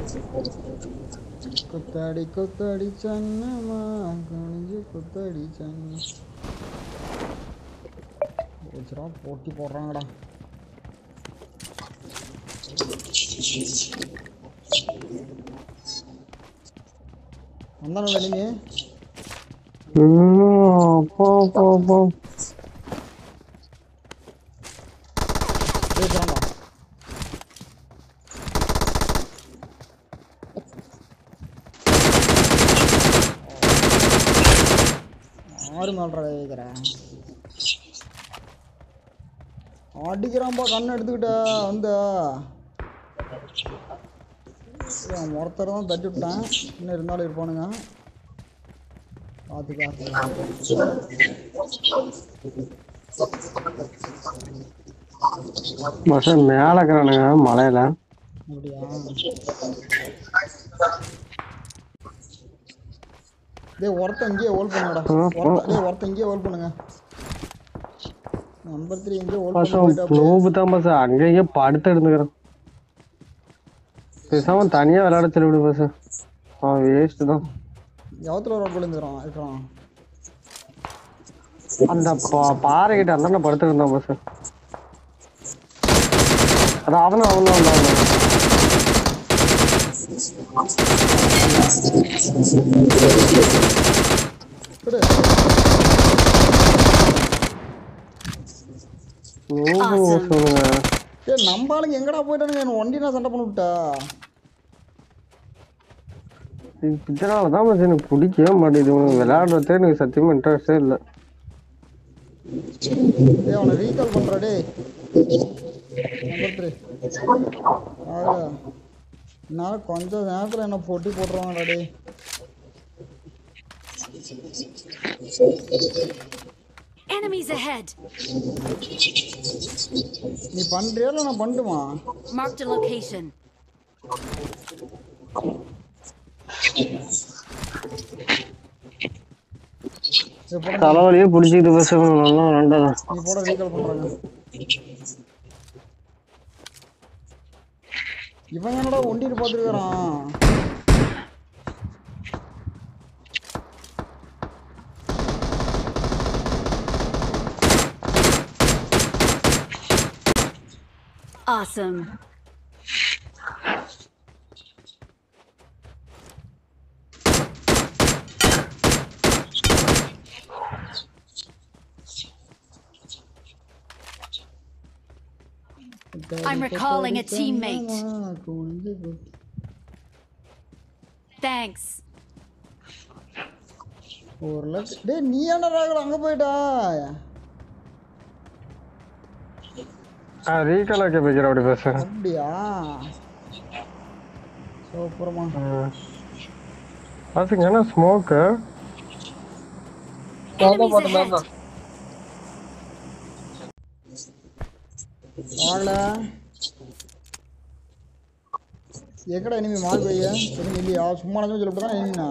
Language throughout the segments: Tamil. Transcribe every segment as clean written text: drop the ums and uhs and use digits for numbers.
கொத்தாடி கொத்தாடி சன்னமா குனிஞ்சு கொத்தாடி சன்ன வச்சுடா போட்டி போடுறாங்கடா. வந்தானோட நீங்க பேசுறான்டா. ஆறு மேல்றா கேட்குறேன். அடிக்கிறான்பா கண்ணை எடுத்துக்கிட்ட வந்து ஒருத்தர் தான் தட்டி விட்டேன். இன்னும் இருந்தாலும் இருப்பானுங்க. பார்த்து மேல இருக்கிறானுங்க மலையில. அப்படியா? டேய் ஒருத்தன் இங்கேயே ஹோல்ட் பண்ணுங்கடா. ஒருத்தன் இங்கேயே ஹோல்ட் பண்ணுங்க. நம்பர் 3 இங்கே ஹோல்ட் பண்ணிட்டா அங்கேயே படுத்து எடுத்துக்கிறேன். பேசாம தனியா விளையாட சொல்லி விடு பஸ். அவன் வேஸ்ட் தான். எவத்துல ஒரு விழுந்துறான் இருக்கான். அந்த பாறை கிட்ட அந்த படுத்து இருந்தான் பஸ். அது அவனும் நம்ம ஆளுங்க எங்கடா போயிட்டானுங்க. ஒண்டினா சண்டை பண்ணி விட்டா. இதனாலதான் எனக்கு பிடிக்கவே மாட்டேங்குது. விளையாடுறதே எனக்கு சத்தியமா இன்ட்ரெஸ்டே இல்லை. அவனை ரீகால் பண்றா டே. நம்பர் 3 நான் கொஞ்சம் நேரத்துல என்ன போட்டி போட்டுருவாங்கடா டே. Enemies ahead. நீ பண்றியா இல்ல நான் பண்ணட்டுமா? Marked a location. தலைவலியே பிடிச்சிக்கிட்டு பேசணும். நல்லா வேண்டாம். நீ போட ரீகால் பண்றாங்க. இவன் என்னடா ஒண்டிட்டு பார்த்துருக்கான். Awesome. I'm recalling a teammate. Thanks. ஒரு லட்ச டேய் நீ என்னடா அங்க போய்டா. ரீகால் ஆக்கி பேசுற அப்படி பேச. அப்படியா? சூப்பர்மா. பாத்தீங்க என்ன ஸ்மோக். ஆளா எங்கடா இனிமே மால் பைய தெரியும் இல்லையா? சும்மா நான் சொல்லப்பதான் என்ன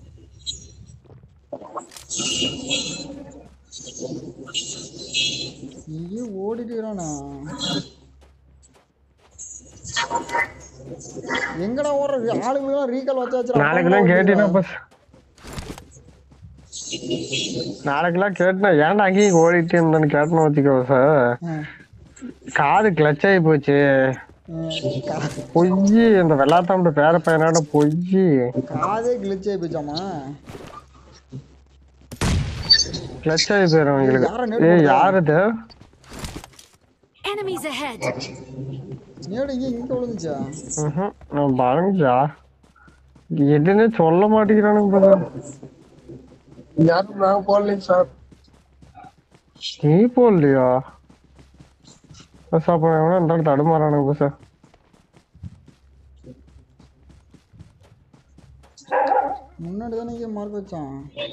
நீயே ஓடிட்டுறானா? எங்கடா ஓடுற ஆளுங்களும் ரீகால் வச்சாச்சு. நாளைக்கெல்லாம் கேட்டீங்கன்னா பஸ். நாளைக்கெல்லாம் கேட்டா ஏன்டா அங்கேயும் ஓடிட்டு இருந்தேன்னு கேட்டணும் வச்சுக்கோ சார். காது கிளச் ஆகி போச்சு. பொய்யி இந்த வெள்ளாத்தாம பேர பையனோட பொய்யி காதே கிளச் ஆகி போச்சாமா? கிளச் ஆகி போயிடும் எங்களுக்கு. யாருது? Enemies ahead. நேடு இங்க விழுந்துச்சா? நான் பாருங்கயா எதுன்னு சொல்ல மாட்டேங்கிறானுங்க. யாரும் நான் போடலைங்க சார். நீ போடலையா? சாப்பிட தடுமாறானுங்க சார். முன்னாடி தானே இங்கே மார்க் வச்சான்.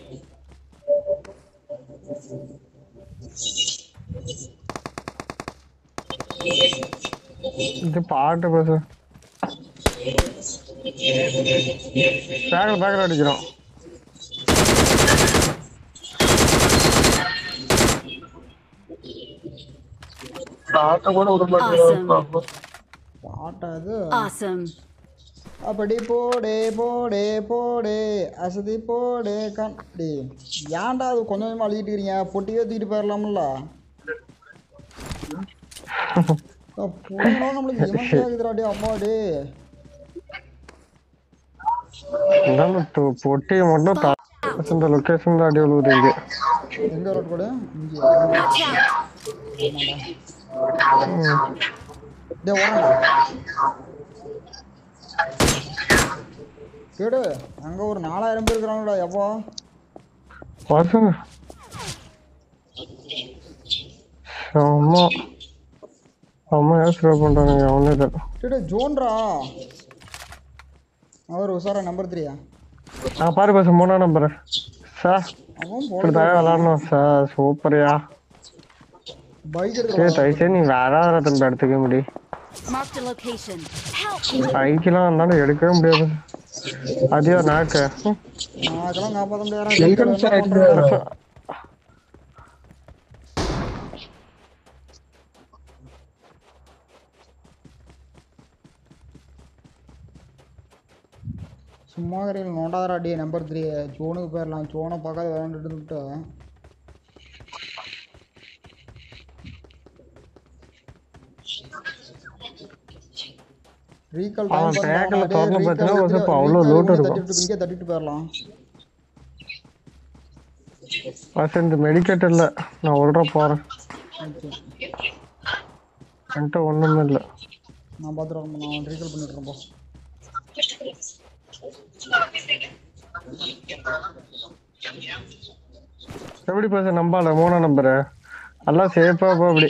இது பாட்டு பஸ். பேக்கர் அடிக்கிறோம். பாட்ட கூட விட மாட்டேன். பாட்டா இது. Awesome. அப்படி போடே போடே போடே அசதி போடே கண் டே ஏன்டா அது கொஞ்சம் கொஞ்சமாக அழுகிட்டு இருக்கிறீங்க பொட்டியே தூக்கிட்டு போயிடலாம்ல போனோம் நம்மளுக்கு இமக்கையாகுதுடா அப்பா டே பொட்டி மட்டும் இந்த லொகேஷன் தான் அடி விழுவுது இங்க. எங்க ரோட் கூட இங்கே Watch out! டே ஓடா கேடு அங்க ஒரு 4000 பேர் இருக்கிறாங்கடா எப்போ பசங்க அம்மா அம்மா ஏன் பண்றாங்க அவனே தான். கேடு ஜோன்ரா அவர் உசாரா நம்பர் 3 பாரு பஸ் 3 நம்பர் சார் அவன் இப்படிதான் விளாடணும் சார் சூப்பரியா பைக் சரி எடுத்து தயவுசெய்து நீ வேற தம்பி எடுத்துக்க முடியும் Marked a location. Help! பைக்கெல்லாம் இருந்தாலும் எடுக்கவே முடியாது அதே நாக்கு நாக்கெல்லாம் காப்பாற்ற முடியாது சும்மா கரையில் நோண்டாதரா டே நம்பர் 3 ஜோனுக்கு போயிடலாம் ஜோனை பார்க்காத விளாண்டுட்டு ரீகால் அவன் டைம் பேக்கில் திறந்து பார்த்தீங்கன்னா இப்போ அவ்வளோ லோட்டு இருக்கும். இங்கே தட்டிட்டு போயிடலாம் பஸ் இந்த மெடிக்கெட் இல்லை நான் உள்ள போகிறேன் ஓகே என்கிட்ட ஒன்றுமே இல்லை. நான் பார்த்துட்டு நான் ரீகால் பண்ணிடுறேன் போ எப்படி பஸ் நம்பால 3 நம்பரு எல்லாம் சேஃபா போ அப்படி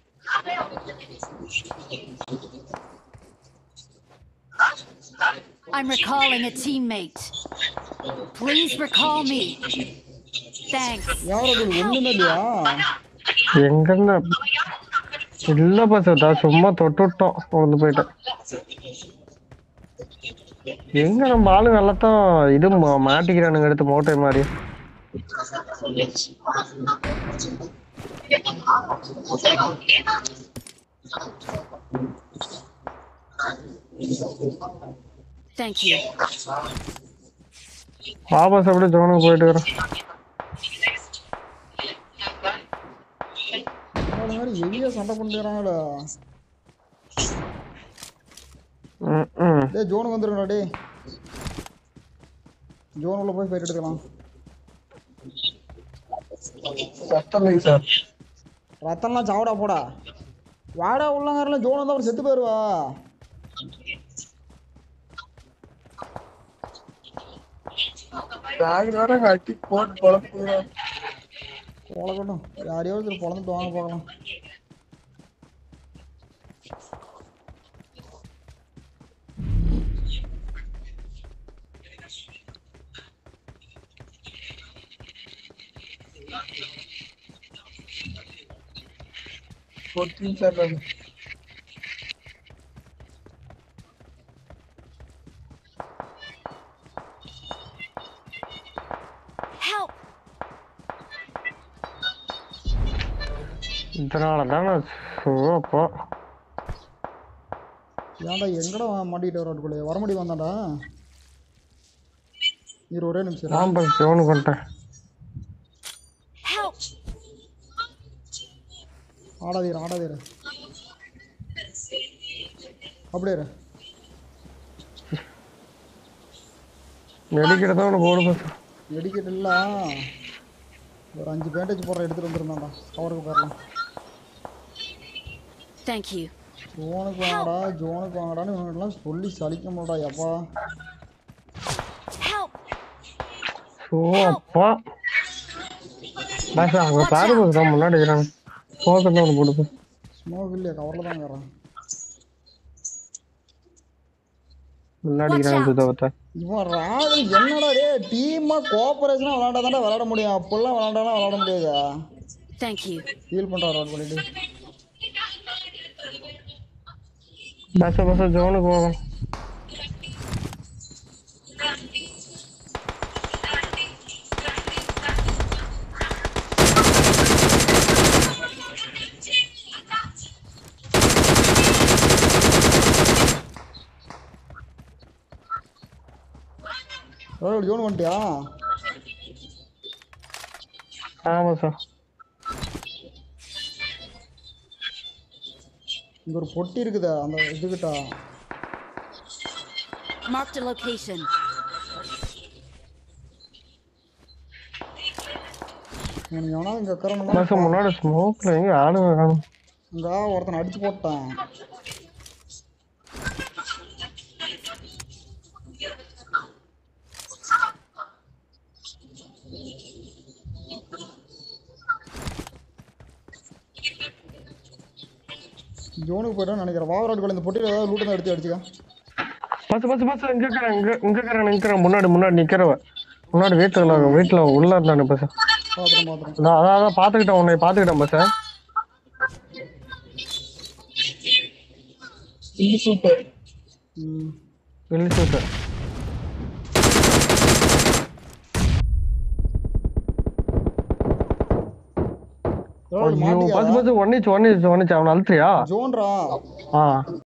I'm recalling a teammate. Please recall me. Thanks. யார் அது ஒண்ணுமே இல்லையா எங்கன்னு இல்ல பஸ் தான் சும்மா தொட்டு விட்டோம் வந்து போயிட்டேன். எங்க நம்ம ஆளுங்க எல்லாத்தான் இது மாட்டிக்கிறானுங்க எடுத்து மோட்டை மாதிரி. Thank you. வாபஸ் அப்படியே ஜோனுக்கு போயிட்டு வரேன். மாதிரி ஹெவியா சண்டை பண்ணிடுறாங்கடா டேய் ஜோனுக்கு வந்துருங்கடா டேய் ஜோன் உள்ள போய் ஃபைட் எடுக்கலாம் ரத்தம்லாம் சாவடா போடா வாடா உள்ளங்காரில் ஜோன் வந்தா அவர் செத்து போயிருவா பொழக்கட்டும் யாரையோ ஒருத்தர் பொழந்துட்டு வாங்க பார்க்கலாம் Help! இதனாலதான் அப்போ ஏன்டா எங்கடா மாட்டிக்கிட்டு வர வர முடியும் வந்தாண்டா ஒரே நிமிஷம் நான் பஸ் ஜோனுக்கு வந்துட்டேன். Help! ஆடாதீர அப்படியே மெடிக்கிட்ட ஒன்று போடு பஸ் மெடிக்கெட் இல்ல ஒரு 5 பேண்டேஜ் போடுற எடுத்துட்டு வந்துருந்தாண்டா கவருக்கு போயிடலாம் Thank you. ஜோனுக்கு வாங்கடான்னு இவங்கெல்லாம் சொல்லி சலிக்க முடியடா எப்பா Help! அப்பா பஸ் அங்கே பாரு பஸ் தான் முன்னாடி இருக்கிறாங்க போக்கத்தான் ஒன்று போடு பஸ் ஸ்மோக் இல்லையா கவரில் தான் இருக்கிறான் முன்னாடி இருக்கிறாங்க சுத்தவத்தை இவன் ராகுல் என்னடா டே டீமா கோஆபரேஷனா விளையாண்டா விளையாட முடியும் அப்பெல்லாம் விளையாண்டானா விளையாட முடியாதா Thank you. ஃபீல் பண்றா ரோட் பண்ணிட்டு பஸ் ஜோனுக்கு போகும். ஜோன் வந்துட்டியா? ஆமா சார். இங்க ஒரு பொட்டி இருக்குதா அந்த இதுகிட்ட? Marked a location. எனக்கு எவனா இங்க உட்காரணும். பஸ் முன்னாடி ஸ்மோக்ல எங்க ஆளுங்க காணும். இங்க ஒருத்தனை அடிச்சு போட்டான். ஜோனுக்கு போய்ட்டான்னு நினைக்கிறேன். வாவராட்டுக்குள்ள இந்த பொட்டியில் ஏதாவது லூட்டு தான் எடுத்து அடிச்சுக்க. பஸ் இங்க இருக்கிறேன் முன்னாடி நிக்கிறவ முன்னாடி வீட்டுல உள்ள இருந்தானு பஸ். பாத்துறேன். அதான் பாத்துக்கிட்டேன், உன்னை பாத்துக்கிட்டேன் பஸ். சூப்பர். ஐயோ பஸ் ஒன்னிச்சு அவனை அழுத்துறியா? ஜோன்ரா.